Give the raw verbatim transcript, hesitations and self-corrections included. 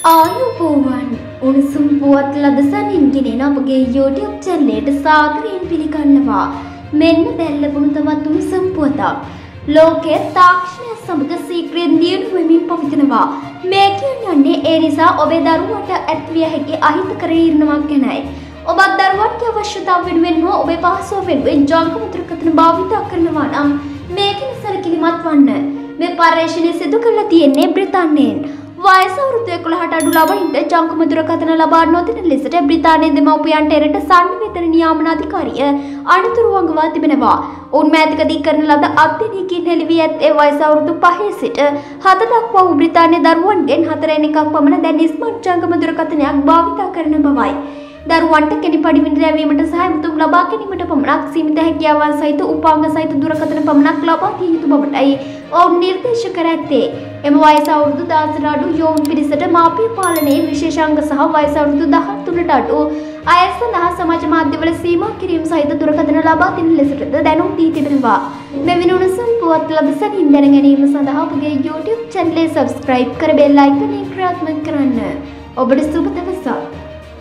ආයුබෝවන් උණුසුම් පුවත් ලදසනින් ගෙනෙන අපගේ YouTube channel එකට සාදරයෙන් පිළිගන්නවා. මෙන්න දැන් ලැබුණු තවත් උණුසුම් පුවතක්. ලෝකයේ තාක්ෂණය සමග ශීඝ්‍රයෙන් දියුණු වෙමින් පවතිනවා. මේ කියන්නේ ඒ නිසා ඔබේ දරුවන්ට ඇත්විය හැකි අහිතකර ඊර්ණාවක් ගැනයි. ඔබත් දරුවන්ගේ අවශ්‍යතාව වෙනුවෙන් හෝ ඔබේ පහසුව වෙනුවෙන් ජංගම දුරකථන භාවිත කරනවා නම් මේකෙන් සැලකිලිමත් වන්න. මේ පරීක්ෂණය සිදු කරලා තියෙන්නේ බ්‍රිතාන්‍යයෙන්. වයස අවුරුදු එකොළහට අඩු ළමයින්ට ජංගම දුරකථන ලබා නොදෙන ලෙසට බ්‍රිතාන්‍යයේ දෙමව්පියන්ට එරට සංනිවේදන නියාමන අධිකාරිය අනුතුරු වංගවා තිබෙනවා. ඔවුන් මෑතකදී කරන ලද අධ්‍යයනයකින් හෙළි වී ඇත්තේ වයස අවුරුදු පහේ සිට හත දක්වා වූ බ්‍රිතාන්‍ය දරුවන්ගෙන් හතරෙන් එකක් පමණ දැන් ස්මාර්ට් ජංගම දුරකථනයක් භාවිත කරන බවයි. දරුවන්ට කෙනිපඩි විඳ ලැබීමට සහ මුතුම් ලබා ගැනීමට පමණක් සීමිත හැකියාවන් සහිත උපාංග සහිත දුරකථන පමණක් ලබා දිය යුතු බවටයි ඔවුන් නිර්දේශ කර ඇත්තේ. එම වයස අවුරුදු දහසට අඩු යෝන් පිරිසට මාපිය පාලනයේ විශේෂාංග සහ වයස අවුරුදු දහතුනට අඩු අය සඳහා සමාජ මාධ්‍යවල සීමා කිරීම සහිත දුරකථන ලබා දෙන ලෙසටද දැනුම් දී තිබෙනවා. මෙවැනි උණුසුම් පුවත් ලදසනින් දැන ගැනීම සඳහා අපගේ YouTube channel එක subscribe කර බෙල් icon එක ක්‍රියාත්මක කරන්න. ඔබට සුබ දවසක්.